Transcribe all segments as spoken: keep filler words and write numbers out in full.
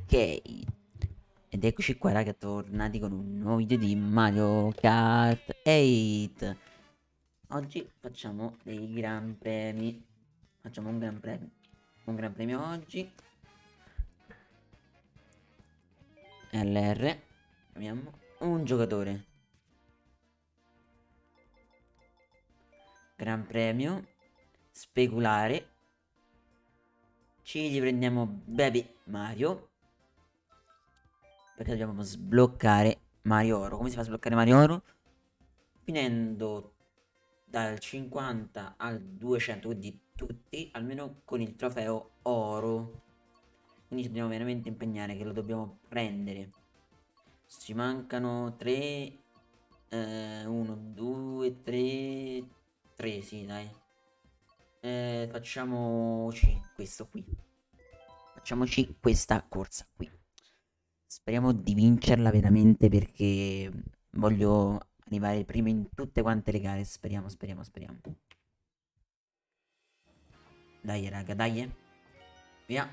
Ok, ed eccoci qua raga, tornati con un nuovo video di Mario Kart otto. Oggi facciamo dei gran premi. Facciamo un gran premio. Un gran premio oggi. L R. Abbiamo un giocatore. Gran premio. Speculare. Ci riprendiamo Baby Mario. Perché dobbiamo sbloccare Mario Oro. Come si fa a sbloccare Mario Oro? Finendo dal cinquanta al duecento, quindi tutti, almeno con il trofeo oro. Quindi ci dobbiamo veramente impegnare che lo dobbiamo prendere. Ci mancano tre, uno, due, tre, tre, sì dai. Eh, facciamoci questo qui. Facciamoci questa corsa qui. Speriamo di vincerla veramente perché voglio arrivare prima in tutte quante le gare. Speriamo, speriamo, speriamo. Dai raga, dai eh. Via.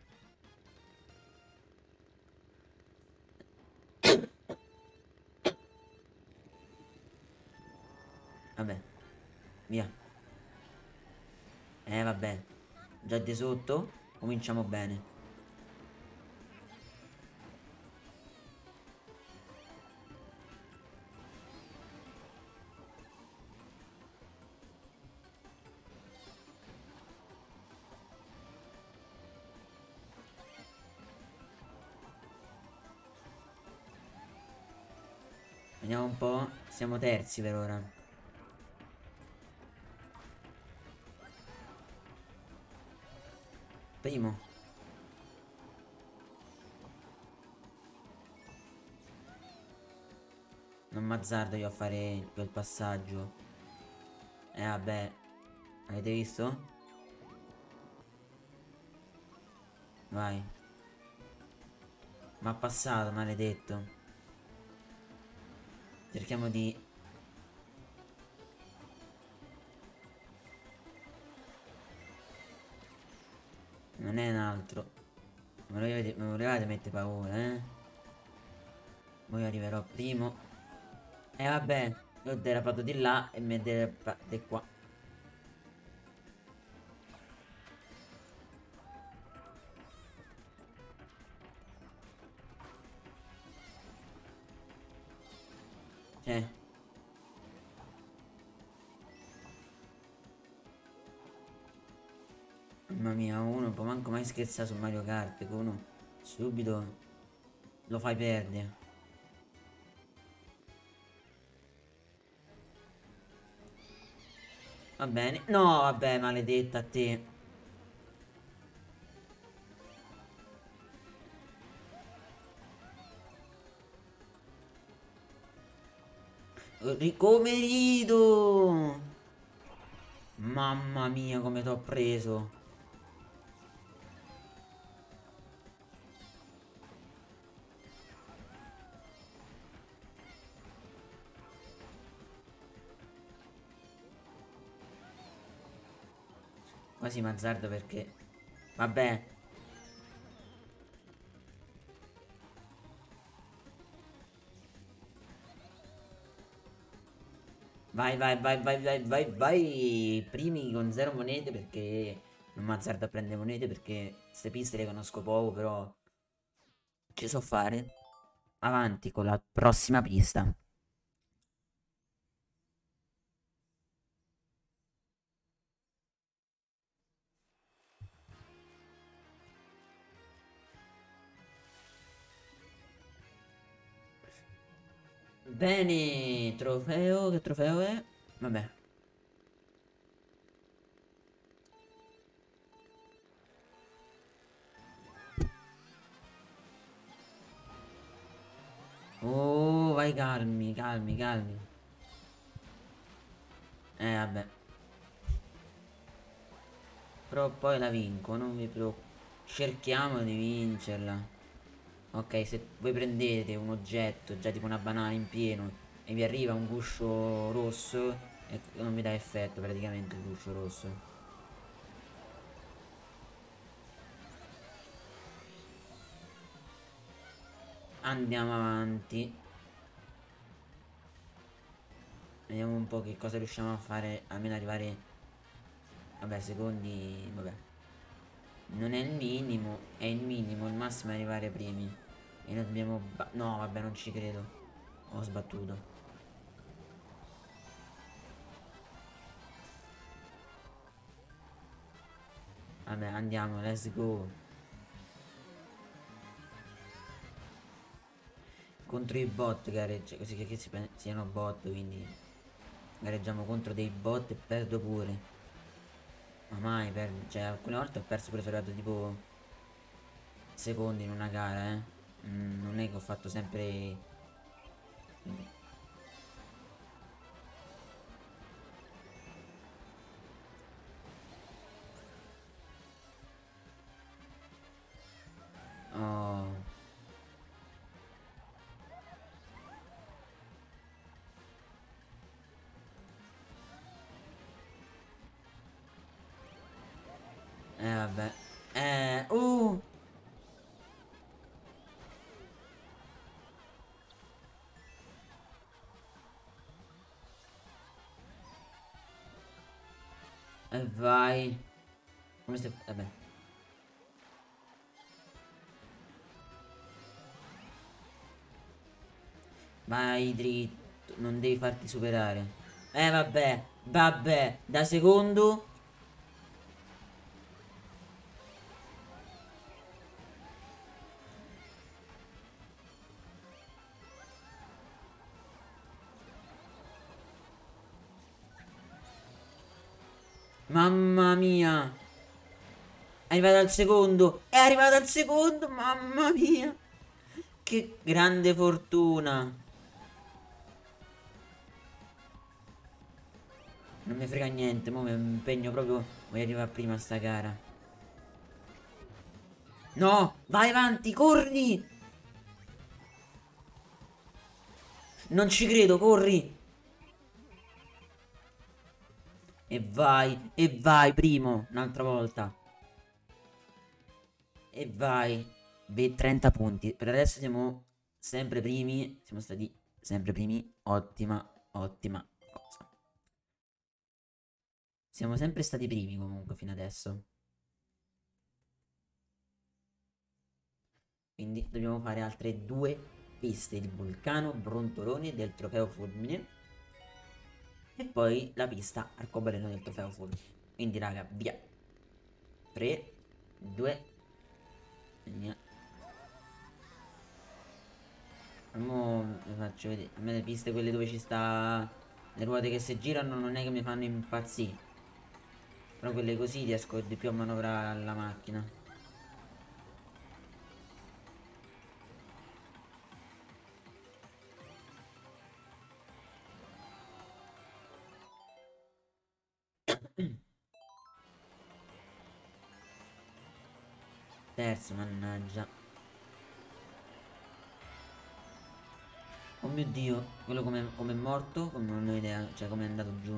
Vabbè, via. Eh vabbè. Già di sotto. Cominciamo bene. Vediamo un po'. Siamo terzi per ora. Primo. Non m'azzardo io a fare quel passaggio. Eh vabbè. Avete visto? Vai. M'ha passato, maledetto. Cerchiamo di... Non è un altro. Me lo volevate, me lo volevate mettere paura, eh? Poi arriverò primo. E eh, vabbè. Io ho derapato di là e mi derapate qua. Cioè... Mamma mia, uno non può manco mai scherzare su Mario Kart, che uno subito lo fai perdere. Va bene. No, vabbè, maledetta a te. Ricoverito. Mamma mia, come t'ho preso. Quasi mazzardo perché... Vabbè. Vai, vai, vai, vai, vai, vai, vai. Primi con zero monete perché... Non m'azzardo a prendere monete perché queste piste le conosco poco, però... Ci so fare. Avanti con la prossima pista. Bene, trofeo, che trofeo è? Vabbè. Oh, vai calmi, calmi, calmi. Eh, vabbè. Però poi la vinco, non vi preoccupate. Cerchiamo di vincerla. Ok, se voi prendete un oggetto, già tipo una banana in pieno, e vi arriva un guscio rosso, e non vi dà effetto praticamente il guscio rosso. Andiamo avanti. Vediamo un po' che cosa riusciamo a fare. Almeno arrivare. Vabbè, secondi. Vabbè. Non è il minimo. È il minimo. Il massimo è arrivare primi. E noi dobbiamo. No, vabbè, non ci credo. Ho sbattuto. Vabbè, andiamo, let's go. Contro i bot gareggia, così che, che si siano bot, quindi gareggiamo contro dei bot e perdo pure. Ma mai perdo, cioè alcune volte ho perso pure, sono arrivato tipo secondi in una gara, eh. Mm, non è che ho fatto sempre. Oh. Eh vabbè. Eh, uh. E vai. Come stai? Vabbè. Vai dritto, non devi farti superare. Eh vabbè, vabbè, da secondo. Mamma mia. È arrivato al secondo. È arrivato al secondo, mamma mia. Che grande fortuna. Non mi frega niente, mo mi impegno proprio. Voglio arrivare prima a sta gara. No, vai avanti, corri. Non ci credo, corri. E vai, e vai, primo, un'altra volta. E vai. Beh, trenta punti. Per adesso siamo sempre primi. Siamo stati sempre primi. Ottima, ottima cosa. Siamo sempre stati primi comunque fino adesso. Quindi dobbiamo fare altre due piste di Vulcano, Brontoloni e del Trofeo Fulmine. E poi la pista Arcobaleno del Trofeo Fulmine. Quindi raga, via. tre, due, via. Mo vi faccio vedere. A me le piste quelle dove ci sta le ruote che si girano non è che mi fanno impazzire. Però quelle così riesco di più a manovrare la macchina. Terzo, mannaggia. Oh mio Dio, quello come è morto? Come non ho idea, cioè come è andato giù.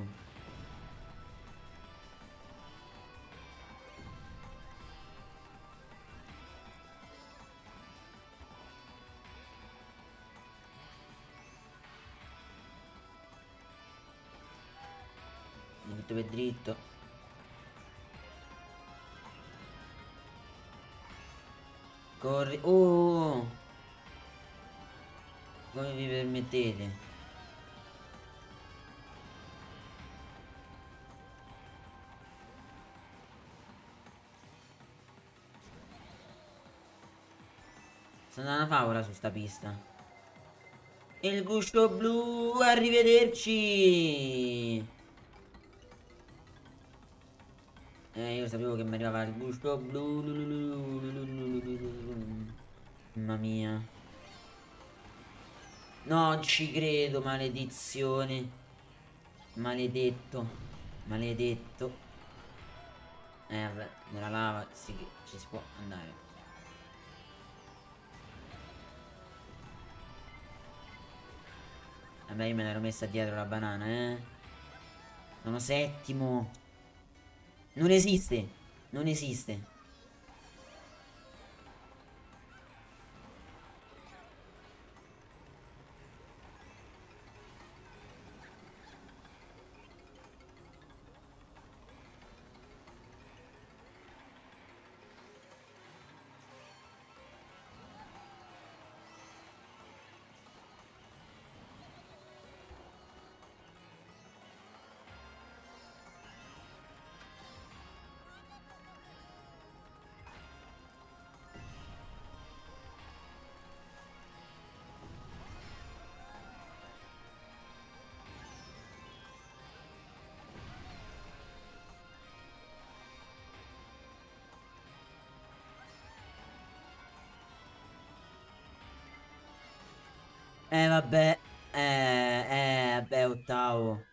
Dritto per dritto. Corri. Oh! Come vi permettete? Sta andando una favola su sta pista. Il guscio blu, arrivederci! Eh, io sapevo che mi arrivava il guscio blu. Mamma mia. Non ci credo, maledizione. Maledetto. Maledetto. Eh, vabbè, nella lava sì che ci si può andare. Vabbè, io me l'ero messa dietro la banana, eh. Sono settimo. Non esiste. Non esiste. Eh vabbè. Eh, eh, vabbè, ottavo.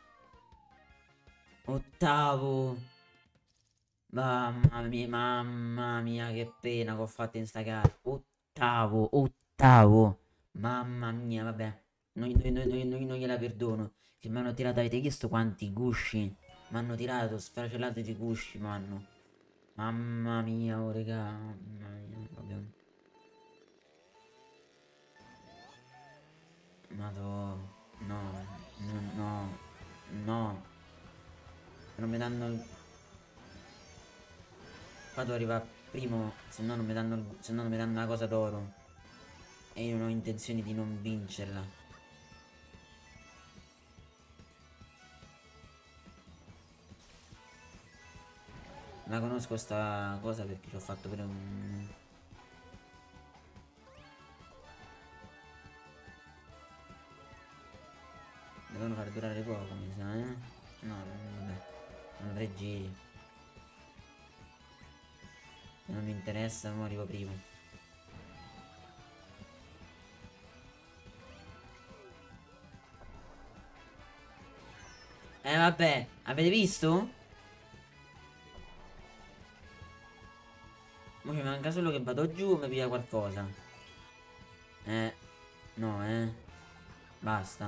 Ottavo. Mamma mia, mamma mia, che pena che ho fatto in sta gara. Ottavo, ottavo. Mamma mia, vabbè. Non, non- non- non- non- non gliela perdono. Che mi hanno tirato, avete visto quanti gusci? Mi hanno tirato sfracellate di gusci, manno. Mamma mia, oh regà. Mamma mia, vabbè. Madò. No, no, no, no. Non mi danno il... Qua devo arrivare primo, se no non mi danno, il- se no non mi danno una cosa d'oro. E io non ho intenzione di non vincerla. La conosco sta cosa perché ci ho fatto pure un... Devono far durare poco, mi sa, eh? No, non- vabbè. Sono tre giri. Non mi interessa, non arrivo primo. Eh vabbè, avete visto? Ma mi manca solo che vado giù e mi piglia qualcosa. Eh, no, eh. Basta.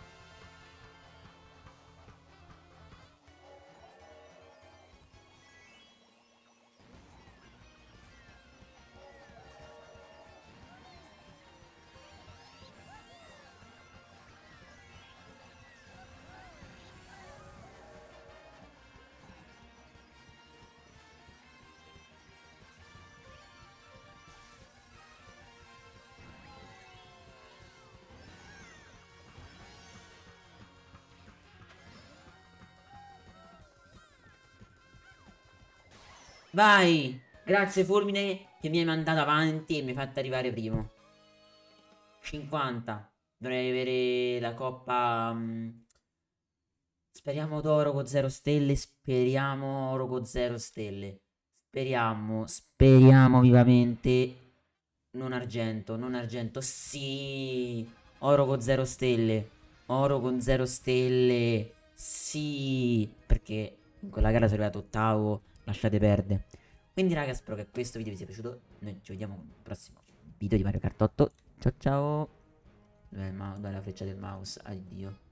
Vai! Grazie Fulmine che mi hai mandato avanti e mi hai fatto arrivare primo. cinquanta. Dovrei avere la coppa... mm, speriamo d'oro con zero stelle. Speriamo oro con zero stelle. Speriamo, speriamo vivamente. Non argento, non argento. Sì! Oro con zero stelle. Oro con zero stelle. Sì! Perché in quella gara sono arrivato ottavo. Lasciate perdere. Quindi raga, spero che questo video vi sia piaciuto. Noi ci vediamo al prossimo video di Mario Kart otto. Ciao ciao. Dov'è il mouse? Dov'è la freccia del mouse? Addio.